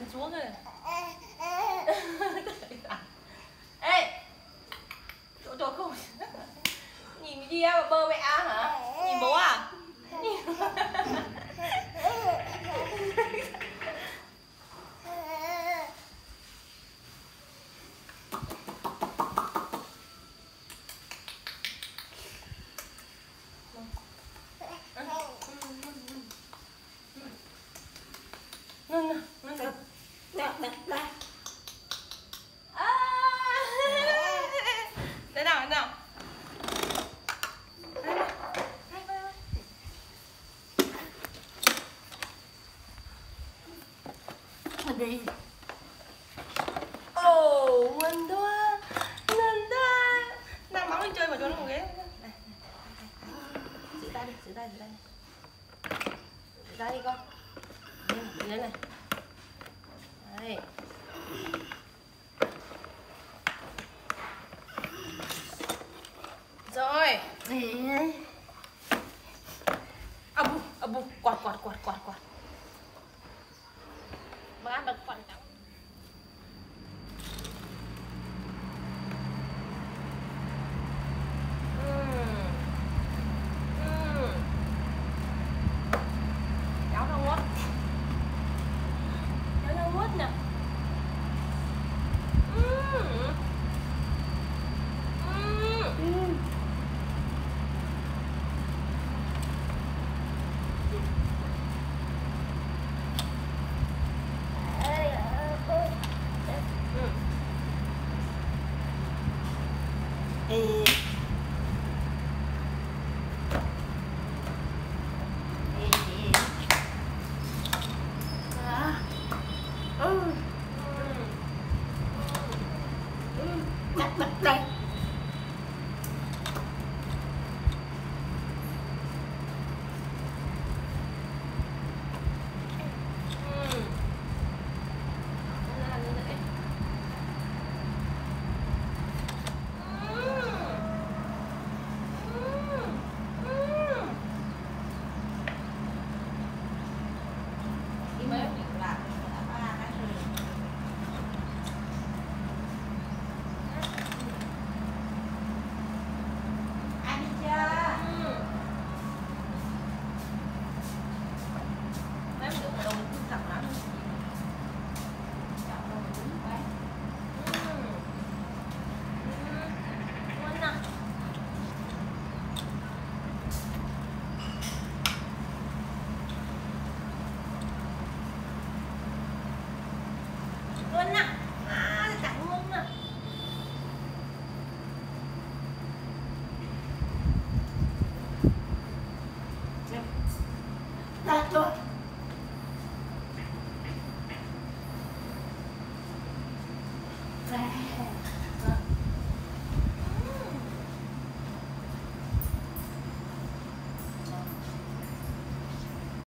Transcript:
thì xuống rồi. Ê, chỗ không. Nhìn cái gì mà bơ mẹ hả? Nhìn bố à? Thế nào, thế nào? Đi. Ồ, ngoan quá. Nào máu đi chơi mà cho nó một ghế. Giữ tay đi, giữ tay đi. Giữ tay đi con. Đi lên này. Đây. Rồi.